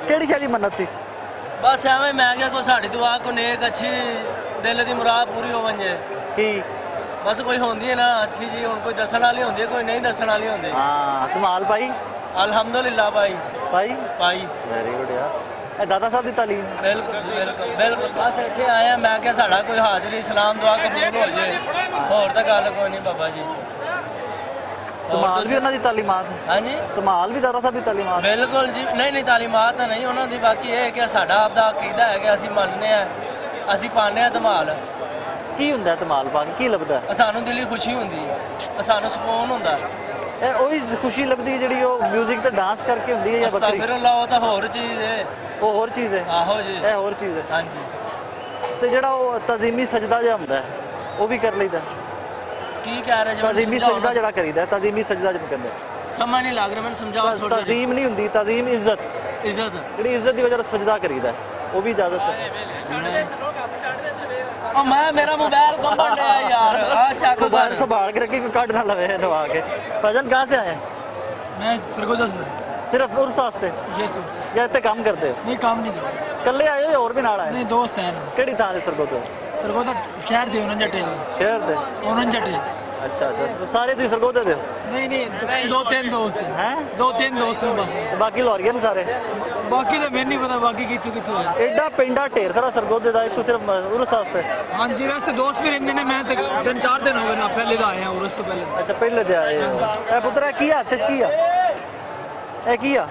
ਕਿਹੜੀ ਸ਼ਾਦੀ ਮੰਨਤ ਸੀ? बस एवं मैं क्या कोई साड़ी दुआ को नेक अच्छी दिल की मुराद पूरी हो वजे की बस कोई होंदी है ना अच्छी जी हुण कोई दसन वाली होंदी है कोई नहीं दसन वाली होंदी। हाँ धमाल पाई अल्हम्दुलिल्लाह भाई पाई पाई वेरी गुड यार। दादा साहब की तालीम बिल्कुल जी बिल्कुल बिल्कुल बस इतने आए हैं मैं क्या साड़ा कोई हाजिरी सलाम दुआ कबूल हो जाए होर तो गल कोई नहीं बाबा जी। धमाल भी उन्होंने तालीमात हाँ जी धमाल भी दादा साहब की तालीमात बिल्कुल जी नहीं तालीमात तो नहीं उन्होंने बाकी ये कि साड़ा आपदा अकीदा है कि असीं मनने असीं पाने धमाल की हुंदा है धमाल पा के की लभदा है? सानू दिली खुशी हुंदी है सानू सुकून हुंदा है ओही खुशी लभदी है जिहड़ी ओ म्यूजिक ते डांस करके हुंदी है या बकरी? अस्तगफिरुल्लाह वो तो होर चीज़ है वो होर चीज़ है आहो जी ये होर चीज़ है। हाँ जी ते जिहड़ा ओ तज़ीमी सजदा जिहा हुंदा है वो भी कर लईदा की कह रहे जी तज़ीमी सजदा जिहड़ा करीदा है तज़ीमी सजदा जिहਨੂੰ ਕਹਿੰਦੇ समझ नहीं लग रहा मैंने समझाओ थोड़ा तज़ीम नहीं हुंदी तज़ीम इज्जत जिहड़ी इज्जत दी वजह नाल सजदा करीदा है वो भी इजाजत है। ओ मैं मेरा मोबाइल कम बढ़ गया यार आ चेक मोबाइल संभाल के रखी कोई काट ना लवे नवा के। फैजल कहाँ से आए? मैं सरगोदा से सिर्फ उर्स वास्ते जी सर या इत्थे काम करते हो? नहीं काम नहीं करते कल्ले आए हो या और भी नाल आए? नहीं दोस्त है ना केड़ी थां दे सरगोदे? सरगोदा शहर दे उन्हन जटेल शहर दे उन्हन जटेल। अच्छा अच्छा तो सारे तुसीं सरगोदे दे हो? नहीं दो तीन दोस्त हैं हैं दो तीन दोस्त हैं बस ते बाकी लाहौरिया ने सारे? बाकी तो मैंने नहीं पता बाकी कितों कितों है। एडा पिंडा ढेर सारा सरगोदे दा तू सिर्फ उर्स वास्ते? हाँ जी वैसे दोस्त भी रहते हैं मैं तो 3-4 दिन हो गए ना पहले तो आए हैं उर्स तो पहले अच्छा पहले दे आए ए पुत्रा की हत्थ च की आ ए की आ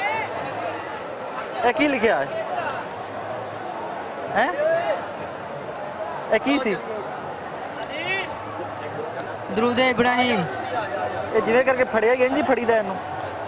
ए की लिखिया है ए की सी? दरूद इब्राहिम ये जिवें करके फड़िया गया जी फड़ी दा इनू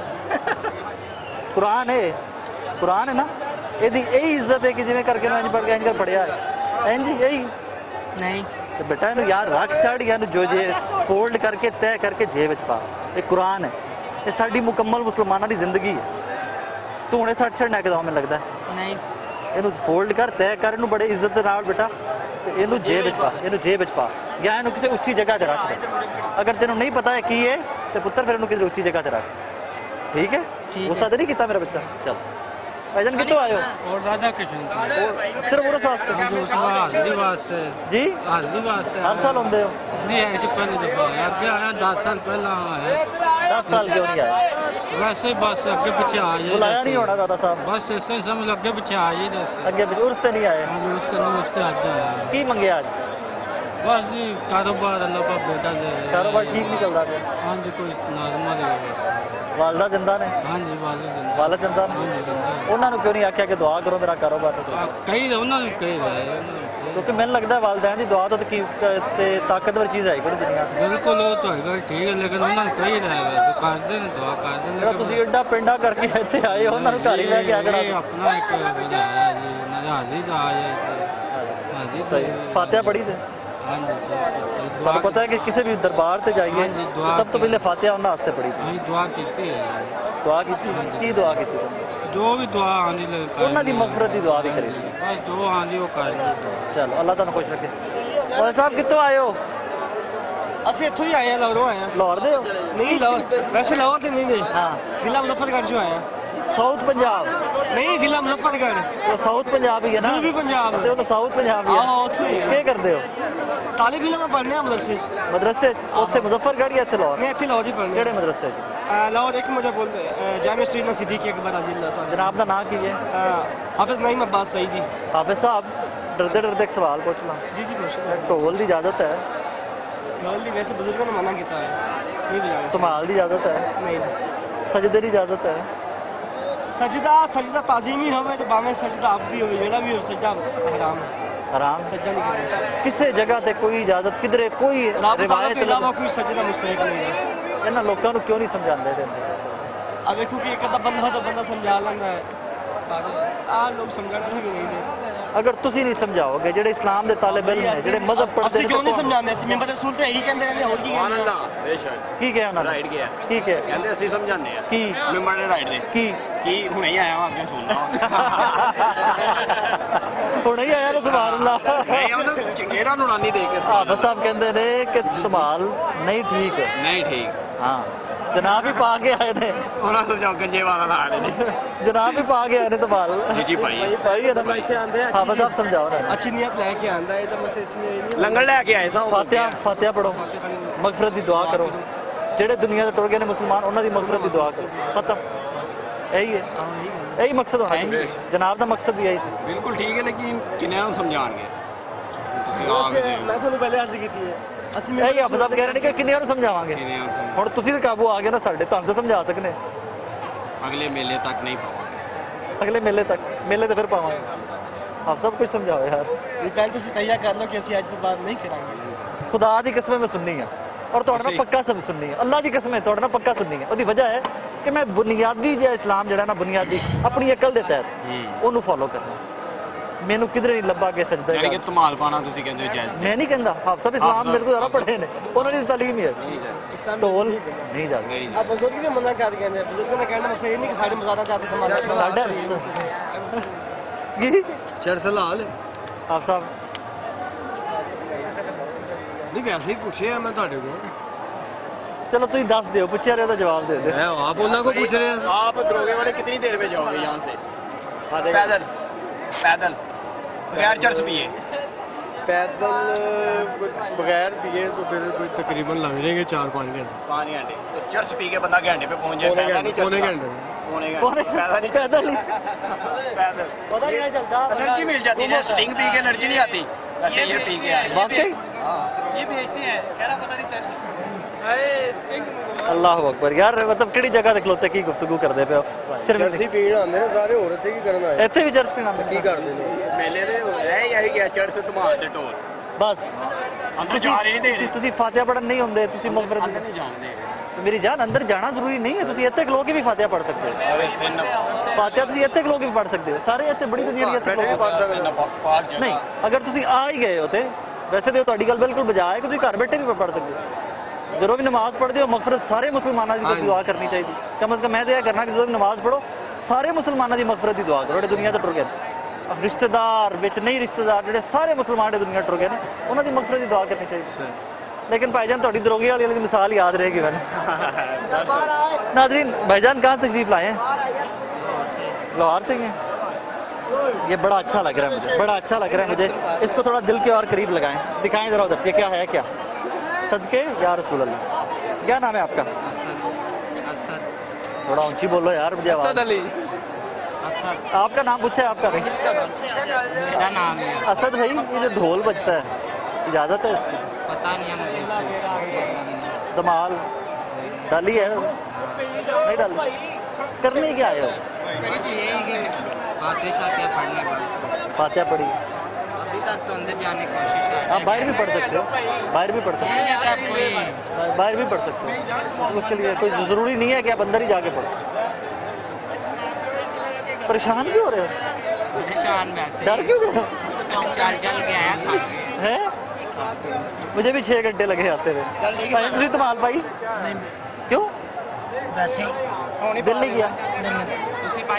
कुरान है ना यही इज्जत है कि जिवें करके इंज पढ़ के इंज कर फड़िया है इंज यही नहीं तो बेटा इनू यार रख छड़ या जो जे फोल्ड करके तय करके जेब विच पा। ये कुरान है ये साडी मुकम्मल मुसलमाना की जिंदगी है तू हुणे सट छड़ना कि मैनूं लगदा नहीं इनू फोल्ड कर तय कर इनू बड़े इज्जत दे नाल बेटा इनू जेब विच पा इनू जेब विच पा या इनू किसी उच्ची जगह ते रख दे। अगर तेनू नहीं पता है की है तो पुत्र फिर इनू किसी उच्ची जगह ते रख ठीक है। गुस्सा तो नहीं किया मेरा बच्चा? चल भाईजान कितों आए हो? और दादा किशन सिर्फ उर्स वास्ते जो हाजरी वास्ते जी हाजरी वास्ते हर साल होंदे हो? नहीं है जी पहली दफा आया अगे आया 10 साल पहला आया 10 साल क्यों नहीं आए? वैसे बस अगे पीछे आ जाए बुलाया नहीं होना दादा साहब? बस ऐसे ही समझ लो अगे पीछे आ जाए जैसे अगे उर्स ते नहीं आए? उस ते आज आया की मंगे आज? बस जी कारोबार अल्लाह का बेटा दे कारोबार ठीक नहीं चलता पाया? हाँ जी कोई नॉर्मल है बस। वालदा जिंदा ने? हाँ जी वालिद वालद जिंदा ने? हाँ जी जिंदा उन्होंने क्यों नहीं आख्या कि दुआ करो मेरा कारोबार? कई उन्होंने कही है क्योंकि मैंने लगता है वालदैन की दुआ तो ताकतवर चीज़ है कोई दुनिया बिल्कुल वो तो है ठीक है लेकिन उन्होंने कही है करते हैं दुआ करते हैं तुम एडा पिंडा करके इतने आए हो उन्होंने घर ही लैके आगना अपना एक हाजी दा हाजी सही फातिहा पढ़ी थे? हाँ जी सर तुम्हें पता है कि किसी भी दरबार से जाइए हाँ जी, दुआ सब तो पहले फातिहा उन्होंने वास्ते पढ़ी थी। हाँ दुआ की दुआ की दुआ की जो भी दुआ आंदी उन्होंने दी मगफरत की दुआ भी करी बस जो आंदी वो कर ली चलो अल्लाह तुम खुश रखे। और साहब कितों आए हो? ਅਸੀਂ ਇੱਥੋਂ ਹੀ ਆਏ ਆ ਲਾਹੌਰੋਂ ਆਏ ਆ लाहौर दे हो? ਨਹੀਂ ਲਾਹੌਰ ਵੈਸੇ ਲਾਹੌਰ ਤੇ ਨਹੀਂ ਦੇ हाँ ਜ਼ਿਲ੍ਹਾ ਮੁਜ਼ੱਫਰਗੜ੍ਹ ਚੋਂ ਆਏ ਆ साउथ पंजाब ਨਹੀਂ ਜ਼ਿਲ੍ਹਾ ਮੁਜ਼ੱਫਰਗੜ੍ਹ वो साउथ पंजाब ही है ना? भी पंजाब ते वो तो साउथ पंजाब ही हाँ, उत्थों ही है। है। क्या करते हो? ਤਾਲਿਬ ਇਲਮ ਪੜ੍ਹਨੇ ਆ ਮਦਰਸੇ 'ਚ मदरसे उत्थे मुजफ्फरगढ़ या इत्थे लाहौर? ਮੈਂ ਇੱਥੇ ਲਾਹੌਰ ਹੀ ਪੜ੍ਹਨੇ केड़े मदरसे ਲਾਹੌਰ ਇੱਕ ਮੁਝੇ ਬੋਲਦੇ ਜਾਮਿਆ ਸਰੀਨਾ ਸਿੱਦੀਕੀ ਅਕਬਰ ਰਜ਼ੀ ਅੱਲਾਹ ਤਾਲਾ जनाब का नाम की है? ਹਾਫਿਜ਼ ਨਈਮ ਅब्बास सईदी हाफिज साहब डरते डरते एक सवाल पूछ ला जी जी पूछो ढोल की इजाजत है? ढोल ਦੀ ਵੈਸੇ ਬਜ਼ੁਰਗਾਂ ਨੇ ਮਨਾ ਕੀਤਾ ਹੈ ਨਹੀਂ ਬਜਾਣਾ धमाल की इजाजत है? ਨਹੀਂ सजदे की इजाजत है? सजदा ताजीमी होवे तो भावें सजदा अबदी होवे जेड़ा भी सजदा हराम है हराम सजदा नहीं करना चाहिए किसी जगह ते कोई इजाजत किधरे कोई रब ताला रिवायत के अलावा कोई सजदा मुस्तहिक नहीं है इन्हां लोकां नूं क्यों नहीं समझांदे ते अब देखो कि एक अद्धा बंदा तो बंदा समझा लेंदा है पर आ लोग समझाने भी नहीं दे अगर तुसी नहीं समझाओगे जेड़े इस्लाम दे तालिब इल्म है जेड़े मजहब पढ़दे ਅਸੀਂ ਕਿਉਂ ਨਹੀਂ ਸਮਝਾਉਂਦੇ ਅਸੀਂ ਮੈਂਬਰ ਰਸੂਲ ਤੇ ਇਹੀ ਕਹਿੰਦੇ ਰਹਿੰਦੇ ਹੋਰ ਕੀ ਕਹਿੰਦੇ ਅੱਲਾ ਬੇਸ਼ੱਕ की कहा उन्होंने ਰਾਈਟ ਗਿਆ की कहा ਕਹਿੰਦੇ ਅਸੀਂ ਸਮਝਾਉਂਦੇ ਆ की ਮੈਂਬਰ ਦੇ ਰਾਈਟ ਦੇ की ਕੀ ਹੁਣੇ ਹੀ ਆਇਆ ਵਾਂ ਅੱਗੇ ਸੁਣਨਾ हुणे ही आया तो सुभान अल्लाह ਨਹੀਂ ਉਹਨੂੰ ਚੰਗੇਰਾ ਨੂਰਾਨੀ ਦੇ ਕੇ हाफिज साहब कहते ने कि धमाल नहीं ठीक नहीं ठीक हाँ जनाब ही पा के आए ने ਉਹਨਾਂ ਸਮਝਾਓ ਗੰਜੇ ਵਾਲਾ ਲਾ ਰਹੇ ਨੇ जनाब ही पा के आए ने तो बाल ਜੀ ਜੀ ਭਾਈ भाई है ना मैं इतने आंदे हाँ बस आप समझाओ ना अच्छी नीयत लेके आंदा है तो मुझसे इतनी नहीं ਲੰਗਰ ਲੈ ਕੇ ਆਏ ਸਾਂ फातिहा पढ़ो मगफरत की दुआ करो ਜਿਹੜੇ ਦੁਨੀਆ ਤੋਂ ਟੁਰ ਗਏ ਨੇ ਮੁਸਲਮਾਨ ਉਹਨਾਂ ਦੀ ਮਗਫਰਤ ਦੀ ਦੁਆ ਕਰੋ ਖਤਮ ਇਹੀ ਹੈ ਇਹੀ ਮਕਸਦ ਹੋਣਾ ਚਾਹੀਦਾ ਜਨਾਬ ਦਾ ਮਕਸਦ ਵੀ ਇਹੀ ਸੀ ਬਿਲਕੁਲ ਠੀਕ ਹੈ ਲੇਕਿਨ ਕਿੰਨਿਆਂ ਨੂੰ ਸਮਝਾਣਗੇ ਤੁਸੀਂ ਆਪ ਹੀ ਦੇਖ मैं ਤੁਹਾਨੂੰ ਪਹਿਲੇ अर्ज ਕੀਤੀ ਹੈ ਅਸੀਂ ਇਹੀ ਆਪ ਸਭ ਕਹਿ ਰਹੇ ਨੇ ਕਿ ਕਿੰਨਿਆਂ ਨੂੰ ਸਮਝਾਵਾਂਗੇ ਕਿੰਨਿਆਂ ਨੂੰ ਸਮਝਾ ਹੁਣ ਤੁਸੀਂ ਤੇ ਕਾਬੂ ਆ ਗਏ ਨਾ ਸਾਡੇ ਤੁਹਾਨੂੰ ਤਾਂ ਸਮਝਾ ਸਕਨੇ ਅਗਲੇ ਮੇਲੇ ਤੱਕ ਨਹੀਂ ਪਾਵਾਂਗੇ ਅਗਲੇ ਮੇਲੇ ਤੱਕ ਮੇਲੇ ਤੇ ਫਿਰ ਪਾਵਾਂਗੇ ਆਪ ਸਭ ਕੁਝ ਸਮਝਾਓ ਯਾਰ ਪਹਿਲਾਂ ਤੁਸੀਂ ਤੈयार ਕਰ ਲਓ ਕਿ ਅਸੀਂ ਅੱਜ ਤੋਂ ਬਾਅਦ ਨਹੀਂ ਕਰਾਂਗੇ ਖੁਦਾ ਦੀ ਕਸਮ ਮੈਂ ਸੁਣਨੀ ਆ ਔਰ ਤੁਹਾਡੇ ਨਾਲ ਪੱਕਾ ਸਭ ਸੁਣਨੀ ਹੈ ਅੱਲਾ ਦੀ ਕਸਮ ਹੈ ਤੁਹਾਡੇ ਨਾਲ ਪੱਕਾ ਸੁਣਨੀ ਹੈ ਉਹਦੀ ਵਜ੍ਹਾ ਹੈ ਕਿ ਮੈਂ ਬੁਨਿਆਦੀ ਜਿਹਾ ਇਸਲਾਮ ਜਿਹੜਾ ਨਾ ਬੁਨਿਆਦੀ ਆਪਣੀ ਅਕਲ ਦੇ ਤਹਿਤ ਉਹਨੂੰ ਫੋਲੋ ਕਰਨਾ ਮੈਨੂੰ ਕਿਧਰੇ ਨਹੀਂ ਲੱਭਾ ਕੇ ਸਜਦਾ ਯਾਨੀ ਕਿ ਧਮਾਲ ਪਾਣਾ ਤੁਸੀਂ ਕਹਿੰਦੇ ਹੋ ਜਾਇਜ਼ ਮੈਂ ਨਹੀਂ ਕਹਿੰਦਾ ਆਪ ਸਭ ਇਸਲਾਮ ਮੇਰੇ ਤੋਂ ਜ਼ਿਆਦਾ ਪੜ੍ਹੇ ਨੇ ਉਹਨਾਂ ਦੀ ਤਾਲੀਮ ਹੀ ਹੈ ਠੀਕ ਹੈ ਇਸਲਾਮ ਢੋਲ ਨਹੀਂ ਜਾਂਦਾ ਨਹੀਂ ਆ ਬਜ਼ੁਰਗ ਵੀ ਮਨਾ ਕਰ ਗਏ ਨੇ ਬਜ਼ੁਰਗਾਂ ਦਾ ਕਹਿਣਾ ਮਕਸਦ ਇਹ ਨਹੀਂ ਕਿ ਸਾਡੇ ਮਜ਼ਾਰਾਂ ਤੇ ਆਤੇ ਧਮਾਲ ਸਾਡਾ ਕੀ ਚਰਸ ਲਾਲ ਆਪ ਸਾਹਿਬ ਨਹੀਂ ਵੈਸੇ ਹੀ ਪੁੱਛਿਆ ਮੈਂ ਤੁਹਾਡੇ ਕੋਲ ਚਲੋ ਤੁਸੀਂ ਦੱਸ ਦਿਓ ਪੁੱਛਿਆ ਰਿਹਾ ਤਾਂ ਜਵਾਬ ਦੇ ਦਿਓ मैं आप उन्ना को पूछ रहे हैं आप दरोगे वाले कितनी देर में जाओगे यहाँ से पैदल पैदल बगैर चर्च पिए पैदल बगैर पिए तो फिर कोई तकरीबन लग जाएंगे 4-5 घंटे 5 घंटे तो चर्च पी के बंदा घंटे पे पहुंच जाए फायदा नहीं पौने चर्च घंटे पौने कौन घंटे फायदा नहीं पैदल ही पैदल ਪਤਾ ਨਹੀਂ ਚੱਲਦਾ एनर्जी मिल जाती है स्टिंग पी के एनर्जी नहीं आती वैसे ये पी के आए वाकई ਇਹ ਭੇਜते हैं कह रहा पता नहीं चल हाय स्टिंग ਅੱਲਾਹੁ ਅਕਬਰ ਯਾਰ ਮਤਲਬ ਕਿਹੜੀ ਜਗ੍ਹਾ ਤੇ ਖਲੋਤੇ ਕੀ ਗੁਫ਼ਤਗੂ ਕਰਦੇ ਪਿਓ जर्सी पीण आंदे ने सारे होर इत्थे की करन आए ਇੱਥੇ ਵੀ ਚਰਚ ਪੀਣਾ की करदे ने मेले दे रह यही गया चर्च धमाल ते ढोल ਬਸ अंदर जा ही नहीं दे रहे ਤੁਸੀਂ ਫਾਤਿਹਾ ਪੜਨ ਨਹੀਂ ਹੁੰਦੇ ਤੁਸੀਂ अंदर ਮਗਫਰਤ नहीं जाने दे रहे ਮੇਰੀ ਜਾਨ ਅੰਦਰ ਜਾਣਾ ਜ਼ਰੂਰੀ ਨਹੀਂ ਹੈ ਤੁਸੀਂ ਇੱਥੇ ਖਲੋ ਕੇ ਵੀ ਫਾਤਿਹਾ ਪੜ ਸਕਦੇ ਹੋ अरे तीन ਫਾਤਿਹਾ ਤੁਸੀਂ ਇੱਥੇ ਖਲੋ ਕੇ ਵੀ ਪੜ ਸਕਦੇ ਹੋ ਸਾਰੇ ਇੱਥੇ ਬੜੀ ਦੁਨੀਆ ਦੀ ਇੱਥੇ ਖਲੋ ਕੇ ਪੜ੍ਹ ਸਕਦੇ ਹੋ। पाक जगह ਨਹੀਂ ਅਗਰ ਤੁਸੀਂ ਆ ਹੀ ਗਏ ਹੋ ਤੇ ਵੈਸੇ ਤੇ ਤੁਹਾਡੀ ਗੱਲ ਬਿਲਕੁਲ ਬਜਾ ਹੈ ਕਿ ਤੁਸੀਂ ਘਰ ਬੈਠੇ ਵੀ ਪੜ ਸਕਦੇ ਹੋ ਜਦੋਂ ਵੀ ਨਮਾਜ਼ ਪੜ੍ਹਦੇ ਹੋ ਮਗਫਰਤ ਸਾਰੇ ਮੁਸਲਮਾਨਾਂ ਦੀ ਦੁਆ ਕਰਨੀ ਚਾਹੀਦੀ ਕਮ ਸੇ ਕਮ ਮੈਂ ਤੇ ਇਹ ਕਰਨਾ ਕਿ ਜਦੋਂ ਵੀ ਨਮਾਜ਼ ਪੜੋ ਸਾਰੇ ਮੁਸਲਮਾਨਾਂ ਦੀ ਮਗਫਰਤ ਦੀ ਦੁਆ ਕਰੋ ਜਿਹੜੇ ਦੁਨੀਆ ਤੋਂ ਟੁਰ ਗਏ ਨੇ ਰਿਸ਼ਤੇਦਾਰ ਵਿੱਚ ਨਹੀਂ ਰਿਸ਼ਤੇਦਾਰ ਜਿਹੜੇ ਸਾਰੇ ਮੁਸਲਮਾਨ ਜਿਹੜੇ ਦੁਨੀਆ ਟੁਰ ਗਏ ਨੇ ਉਹਨਾਂ ਦੀ ਮਗਫਰਤ ਦੀ ਦੁਆ ਕਰਨੀ ਚਾਹੀਦੀ लेकिन भाईजान थोड़ी दरोगे वाली मिसाल याद रहेगी मैंने नाजरीन भाईजान कहाँ तशरीफ लाए हैं लाहौर से हैं ये बड़ा अच्छा लग रहा है मुझे बड़ा अच्छा लग रहा है मुझे इसको थोड़ा दिल के और करीब लगाएं दिखाएं जरा उधर ये क्या है क्या सदके या रसूल अल्लाह क्या नाम है आपका असद थोड़ा ऊंची बोलो यार मुझे आवाज़ अली असद आपका नाम पूछा है आपका मेरा नाम है असद भाई ये जो ढोल बजता है इजाज़त है इसकी पता नहीं है मुझे इस चीज़ का धमाल डाली है नहीं डाली करने क्या आए हो यही कि बातें शातें पढ़ने बस फातिहा पढ़ी अभी तक तो अंदर जाने की कोशिश कर आप बाहर भी पढ़ सकते हो बाहर भी पढ़ सकते रहे हैं कोई हो बाहर भी पढ़ सकते हो उसके लिए कोई ज़रूरी नहीं है कि आप अंदर ही जाके पढ़ो परेशान क्यों हो रहे हो परेशान वैसे डर क्यों गए चल चल के आया था हैं मुझे भी 6 घंटे लगे आते हुए भाई तुसी धमाल पाई क्यों वैसे ही दिल नहीं किया ਤੁਸੀਂ ਭਾਈ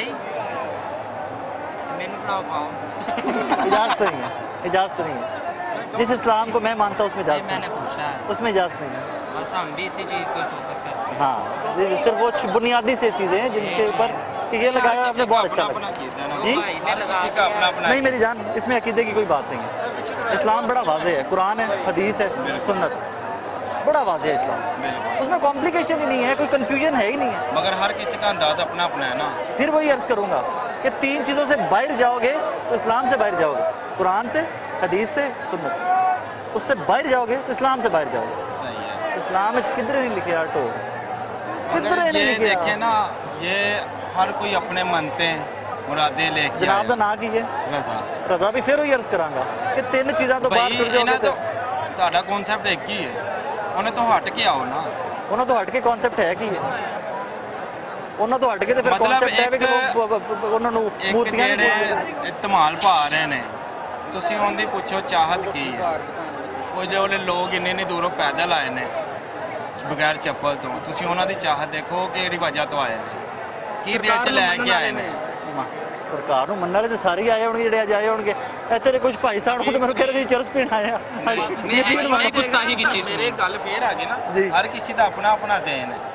ਮੈਨੂੰ ਪੜਾਓ ਪਾਓ इजाज़त नहीं है इजाज़त नहीं है जिस इस्लाम को मैं मानता हूँ उसमें नहीं इजाज़त मैंने नहीं पूछा है है उसमें इजाज़त नहीं है बस हम भी इसी चीज़ को फोकस करते हैं हाँ ये सिर्फ वो बुनियादी से चीज़ें हैं जिनके ऊपर कि ये लगाया आपने बहुत अच्छा लगा जी किसी का अपना अपना नहीं मेरी जान इसमें अकीदे की कोई बात नहीं है इस्लाम बड़ा वाज़े है कुरान है हदीस है सुन्नत बड़ा वाज़े है इस्लाम उसमें कॉम्प्लिकेशन ही नहीं है कोई कन्फ्यूजन है ही नहीं है मगर हर किसी का अंदाज अपना अपना है ना फिर वही अर्ज करूंगा कि 3 चीज़ों से बाहर जाओगे तो इस्लाम से बाहर जाओगे कुरान से हदीस से सुन्नत से उससे बाहर जाओगे तो इस्लाम से बाहर जाओगे सही है इस्लाम में किधर नहीं लिखे यार तो किधर मगर नहीं ये लिखे देखे ना ये हर कोई अपने मनते मुरादे लेके जनाब का आया ना कीजिए रजा रजा भी फिर वही अर्ज करांगा कि 3 चीज़ां तो बाहर भाई टुर ਇਹਨਾਂ जाओगे ਤੋਂ ਤੁਹਾਡਾ ਕਨਸੈਪਟ ਇੱਕ ਹੀ ਹੈ ਉਹਨੇ ਤੋਂ ਹਟ ਕੇ ਆਓ ਨਾ ਉਹਨਾਂ ਤੋਂ ਹਟ ਕੇ ਕਨਸੈਪਟ ਹੈ ਕੀ ਹੈ ਉਹਨਾਂ ਤੋਂ ਹਟ ਕੇ ਤੇ ਫਿਰ ਮਤਲਬ ਕਨਸੈਪਟ ਹੈ ਵੀ ਕਿ ਇੱਕ- ਉਹ- ਉਹਨਾਂ ਨੂੰ ਇੱਕ ਮੂਰਤੀਆਂ ਨਹੀਂ ਬੋਲਦੇ। ਜਿਹੜੇ ਧਮਾਲ ਪਾ ਰਹੇ ਨੇ ਤੁਸੀਂ ਉਹਦੀ ਪੁੱਛੋ ਚਾਹਤ ਕੀ ਹੈ ਕੋਈ ਜਿਹੜੇ ਲੋਕ ਇੰਨੇ ਇੰਨੀ ਦੂਰੋਂ ਪੈਦਲ ਆਏ ਨੇ ਬਗੈਰ ਚੱਪਲ ਤੋਂ ਤੁਸੀਂ ਉਹਨਾਂ ਦੀ ਚਾਹਤ ਦੇਖੋ ਕਿ ਕਿਹੜੀ ਵਜ੍ਹਾ ਤੋਂ ਆਏ ਨੇ ਕੀ ਦਿਲ ਚ ਲੈ ਕੇ ਆਏ ਨੇ ਸਰਕਾਰ ਨੂੰ ਮੰਨਣ ਵਾਲੇ ਤੇ ਸਾਰੇ ਹੀ ਆਏ ਹੋਣਗੇ ਜਿਹੜੇ ਅੱਜ ਆਏ ਹੋਣਗੇ ਇੱਥੇ ਦੇ ਕੁਝ ਭਾਈ ਸਾਹਿਬ ਨੂੰ ਤੇ ਮੈਨੂੰ ਕਹਿ ਰਹੇ ਸੀ ਚਰਚ ਪੀਣ ਆਏ ਆ ਮੇਰੇ ਗੱਲ ਫੇਰ ਆ ਗਈ ਨਾ ਜੀ। ਹਰ ਕਿਸੇ ਦਾ ਆਪਣਾ ਆਪਣਾ ਜ਼ਹਿਨ ਹੈ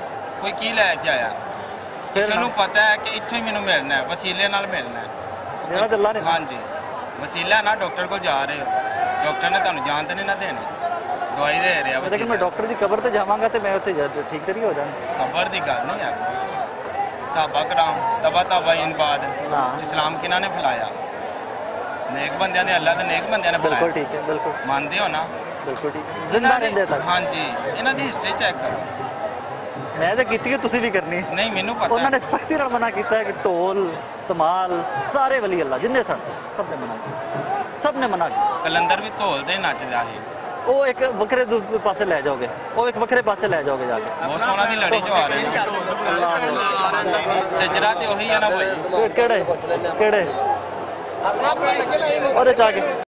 ਕੋਈ ਕੀ ਲੈ ਕੇ ਆਇਆ ਕਿਸੇ ਨੂੰ ਪਤਾ ਹੈ ਕਿ ਇੱਥੋਂ ਹੀ ਮੈਨੂੰ ਮਿਲਣਾ ਹੈ, ਵਸੀਲੇ ਨਾਲ ਮਿਲਣਾ ਹੈ। ਦੇਣਾ ਤੇ ਅੱਲਾ ਨੇ। ਹਾਂਜੀ ਵਸੀਲਾ ਨਾ, ਡਾਕਟਰ ਕੋਲ ਜਾ ਰਹੇ ਹੋ, ਡਾਕਟਰ ਨੇ ਤੁਹਾਨੂੰ ਜਾਨ ਤੇ ਨਹੀਂ ਨਾ ਦੇਣੀ, ਦਵਾਈ ਦੇ ਰਿਹਾ ਲੇਕਿਨ ਮੈਂ ਵਸੀਲਾ। ਡਾਕਟਰ ਦੀ ਕਬਰ ਤੇ ਜਾਵਾਂਗਾ ਤੇ ਮੈਂ ਉੱਥੇ ਠੀਕ ਤੇ ਨਹੀਂ ਹੋ ਜਾਣਾ। ਕਬਰ ਦੀ ਗੱਲ ਨਹੀਂ ਹੈ ਸਾਹਬਾ ਕਰਾਮ ਤਬਾ ਤਾਬਾਈਨ ਬਾਦ ਹਾਂ। ਇਸਲਾਮ ਕਿਹਨਾਂ ਨੇ ਫੈਲਾਇਆ? ਨੇਕ ਬੰਦਿਆਂ ਨੇ, ਅੱਲਾ ਦੇ ਨੇਕ ਬੰਦਿਆਂ ਨੇ ਬਿਲਕੁਲ ਫੈਲਾਇਆ। ਠੀਕ ਹੈ, ਬਿਲਕੁਲ ਮੰਨਦੇ ਹੋ ਨਾ? ਬਿਲਕੁਲ ਠੀਕ। ਜ਼ਿੰਦਾ ਰਹਿੰਦੇ ਤੱਕ ਹਾਂਜੀ ਇਹਨਾਂ ਦੀ ਹਿਸਟਰੀ ਚੈੱਕ ਕਰੋ। ਮੈਂ ਤਾਂ ਕੀਤੀ ਹੈ, ਤੁਸੀਂ ਵੀ ਕਰਨੀ ਹੈ। ਨਹੀਂ ਮੈਨੂੰ ਪਤਾ ਉਹਨਾਂ ਨੇ ਸਖਤੀ ਨਾਲ ਮਨਾ ਕੀਤਾ ਹੈ ਕਿ ਢੋਲ ਧਮਾਲ ਸਾਰੇ ਵਲੀ ਅੱਲਾ ਜਿੰਨੇ ਸਨ ਸਭ ਨੇ ਮਨਾ ਕੀਤਾ, ਸਭ ਨੇ ਮਨਾ ਕੀਤਾ। ਕਲੰਦਰ ਵੀ ਢੋਲ ਤੇ ਨੱਚਦਾ ਸੀ। ਉਹ ਇੱਕ ਵੱਖਰੇ ਪਾਸੇ ਲੈ ਜਾਓਗੇ, ਉਹ ਇੱਕ ਵੱਖਰੇ ਪਾਸੇ ਲੈ ਜਾਓਗੇ ਜਾ ਕੇ। ਬਹੁਤ ਸੋਹਣਾ ਦੀ ਲੜੀ ਚ ਆ ਰਹੇ ਨੇ। ਸਜਰਾ ਤੇ ਉਹੀ ਹੈ ਨਾ ਭਾਈ। ਕਿਹੜੇ ਕਿਹੜੇ ਉਹਦੇ ਚ ਆ ਕੇ